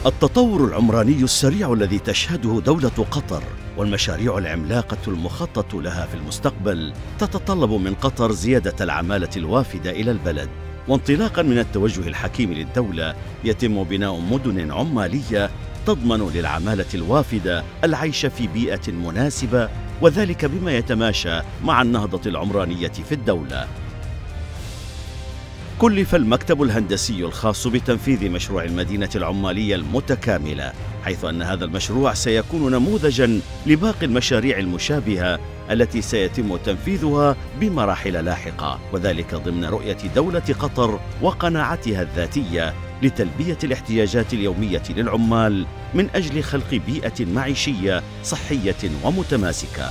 التطور العمراني السريع الذي تشهده دولة قطر والمشاريع العملاقة المخطط لها في المستقبل تتطلب من قطر زيادة العمالة الوافدة إلى البلد. وانطلاقا من التوجه الحكيم للدولة يتم بناء مدن عمالية تضمن للعمالة الوافدة العيش في بيئة مناسبة، وذلك بما يتماشى مع النهضة العمرانية في الدولة. كلف المكتب الهندسي الخاص بتنفيذ مشروع المدينة العمالية المتكاملة، حيث أن هذا المشروع سيكون نموذجاً لباقي المشاريع المشابهة التي سيتم تنفيذها بمراحل لاحقة، وذلك ضمن رؤية دولة قطر وقناعتها الذاتية لتلبية الاحتياجات اليومية للعمال من أجل خلق بيئة معيشية صحية ومتماسكة.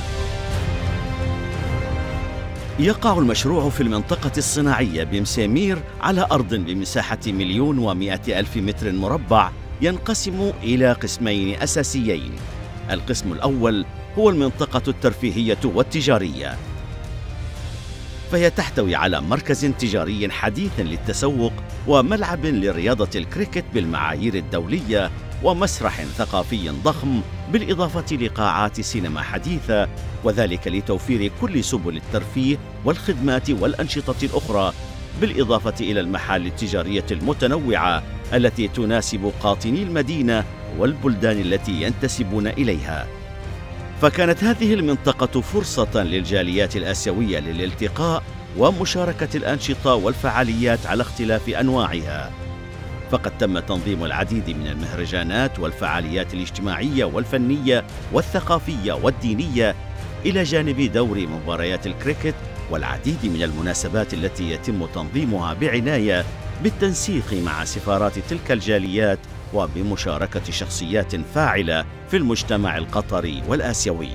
يقع المشروع في المنطقة الصناعية بمسامير على أرض بمساحة 1,100,000 متر مربع، ينقسم إلى قسمين أساسيين. القسم الأول هو المنطقة الترفيهية والتجارية، فهي تحتوي على مركز تجاري حديث للتسوق وملعب لرياضة الكريكت بالمعايير الدولية ومسرح ثقافي ضخم، بالإضافة لقاعات سينما حديثة، وذلك لتوفير كل سبل الترفيه والخدمات والأنشطة الأخرى، بالإضافة إلى المحال التجارية المتنوعة التي تناسب قاطني المدينة والبلدان التي ينتسبون إليها. فكانت هذه المنطقة فرصة للجاليات الآسيوية للالتقاء ومشاركة الأنشطة والفعاليات على اختلاف أنواعها. فقد تم تنظيم العديد من المهرجانات والفعاليات الاجتماعية والفنية والثقافية والدينية، إلى جانب دور مباريات الكريكت والعديد من المناسبات التي يتم تنظيمها بعناية بالتنسيق مع سفارات تلك الجاليات وبمشاركة شخصيات فاعلة في المجتمع القطري والآسيوي.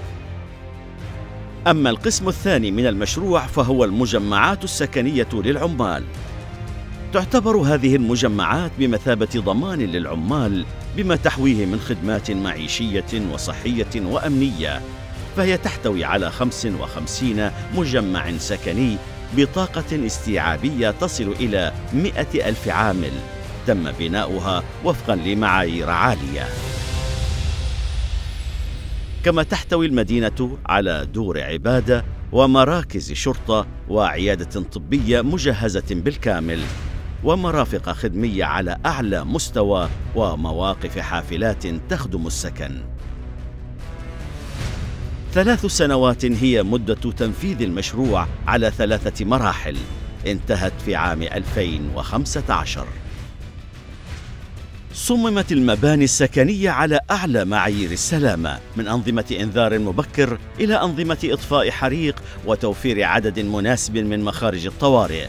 أما القسم الثاني من المشروع فهو المجمعات السكنية للعمال. تعتبر هذه المجمعات بمثابة ضمان للعمال بما تحويه من خدمات معيشية وصحية وأمنية، فهي تحتوي على 55 مجمع سكني بطاقة استيعابية تصل إلى 100,000 عامل، تم بناؤها وفقاً لمعايير عالية. كما تحتوي المدينة على دور عبادة ومراكز شرطة وعيادة طبية مجهزة بالكامل، ومرافق خدمية على أعلى مستوى، ومواقف حافلات تخدم السكن. 3 سنوات هي مدة تنفيذ المشروع على 3 مراحل، انتهت في عام 2015. صممت المباني السكنية على أعلى معايير السلامة، من أنظمة إنذار مبكر إلى أنظمة إطفاء حريق وتوفير عدد مناسب من مخارج الطوارئ.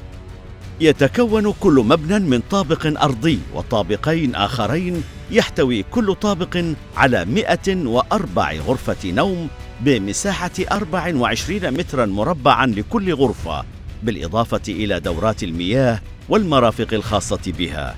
يتكون كل مبنى من طابق أرضي وطابقين آخرين، يحتوي كل طابق على 104 غرفة نوم بمساحة 24 متراً مربعاً لكل غرفة، بالإضافة إلى دورات المياه والمرافق الخاصة بها.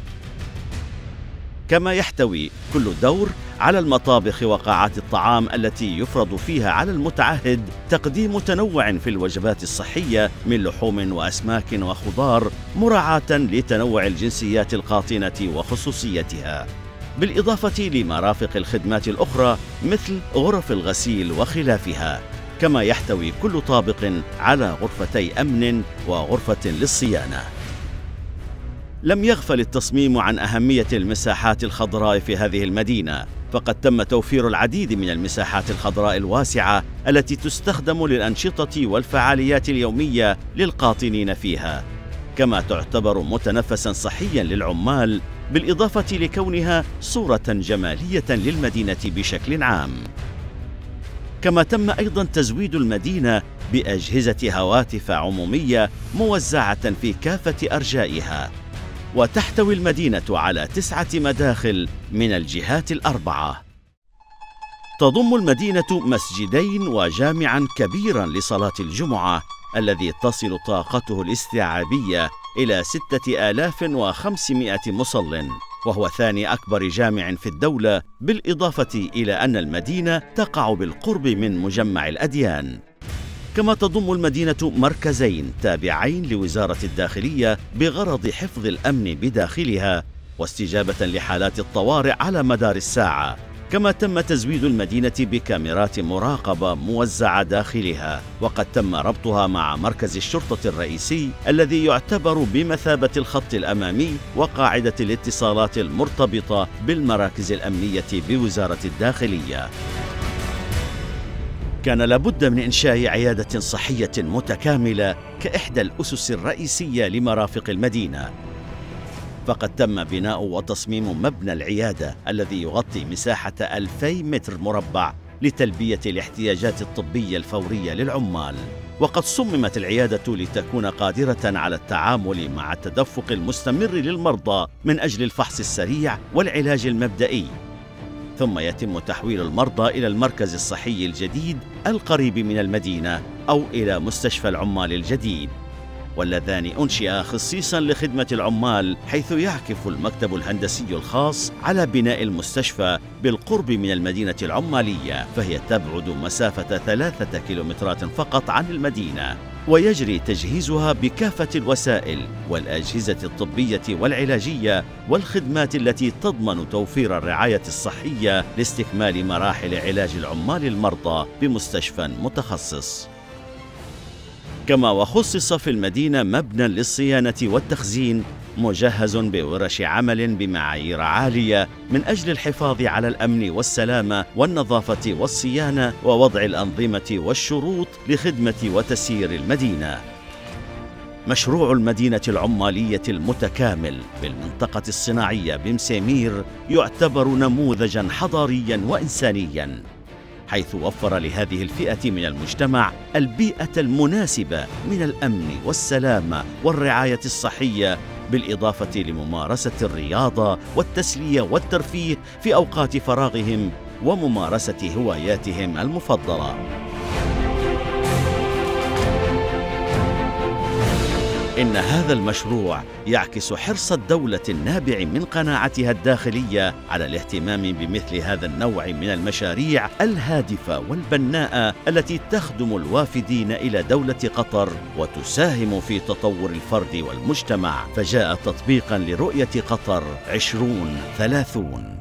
كما يحتوي كل دور على المطابخ وقاعات الطعام التي يفرض فيها على المتعهد تقديم تنوع في الوجبات الصحية من لحوم وأسماك وخضار، مراعاة لتنوع الجنسيات القاطنة وخصوصيتها، بالإضافة لمرافق الخدمات الأخرى مثل غرف الغسيل وخلافها. كما يحتوي كل طابق على غرفتي أمن وغرفة للصيانة. لم يغفل التصميم عن أهمية المساحات الخضراء في هذه المدينة، فقد تم توفير العديد من المساحات الخضراء الواسعة التي تستخدم للأنشطة والفعاليات اليومية للقاطنين فيها، كما تعتبر متنفساً صحياً للعمال، بالإضافة لكونها صورة جمالية للمدينة بشكل عام. كما تم أيضاً تزويد المدينة بأجهزة هواتف عمومية موزعة في كافة أرجائها، وتحتوي المدينة على 9 مداخل من الجهات ال4. تضم المدينة مسجدين وجامعاً كبيراً لصلاة الجمعة الذي تصل طاقته الاستيعابية إلى 6500 مصل، وهو ثاني أكبر جامع في الدولة، بالإضافة إلى أن المدينة تقع بالقرب من مجمع الأديان. كما تضم المدينة مركزين تابعين لوزارة الداخلية بغرض حفظ الأمن بداخلها، واستجابة لحالات الطوارئ على مدار الساعة. كما تم تزويد المدينة بكاميرات مراقبة موزعة داخلها، وقد تم ربطها مع مركز الشرطة الرئيسي الذي يعتبر بمثابة الخط الأمامي وقاعدة الاتصالات المرتبطة بالمراكز الأمنية بوزارة الداخلية. كان لابد من إنشاء عيادة صحية متكاملة كإحدى الأسس الرئيسية لمرافق المدينة، فقد تم بناء وتصميم مبنى العيادة الذي يغطي مساحة 2000 متر مربع لتلبية الاحتياجات الطبية الفورية للعمال. وقد صممت العيادة لتكون قادرة على التعامل مع التدفق المستمر للمرضى من أجل الفحص السريع والعلاج المبدئي، ثم يتم تحويل المرضى إلى المركز الصحي الجديد القريب من المدينة أو إلى مستشفى العمال الجديد، واللذان أنشئا خصيصاً لخدمة العمال، حيث يعكف المكتب الهندسي الخاص على بناء المستشفى بالقرب من المدينة العمالية، فهي تبعد مسافة 3 كيلومترات فقط عن المدينة، ويجري تجهيزها بكافة الوسائل والأجهزة الطبية والعلاجية والخدمات التي تضمن توفير الرعاية الصحية لاستكمال مراحل علاج العمال المرضى بمستشفى متخصص. كما وخصص في المدينة مبنى للصيانة والتخزين مجهز بورش عمل بمعايير عالية من أجل الحفاظ على الأمن والسلامة والنظافة والصيانة ووضع الأنظمة والشروط لخدمة وتسيير المدينة. مشروع المدينة العمالية المتكامل بالمنطقة الصناعية بمسامير يعتبر نموذجاً حضارياً وإنسانياً، حيث وفر لهذه الفئة من المجتمع البيئة المناسبة من الأمن والسلامة والرعاية الصحية، بالإضافة لممارسة الرياضة والتسلية والترفيه في أوقات فراغهم وممارسة هواياتهم المفضلة. إن هذا المشروع يعكس حرص الدولة النابع من قناعتها الداخلية على الاهتمام بمثل هذا النوع من المشاريع الهادفة والبناءة التي تخدم الوافدين إلى دولة قطر وتساهم في تطور الفرد والمجتمع، فجاء تطبيقاً لرؤية قطر 2030.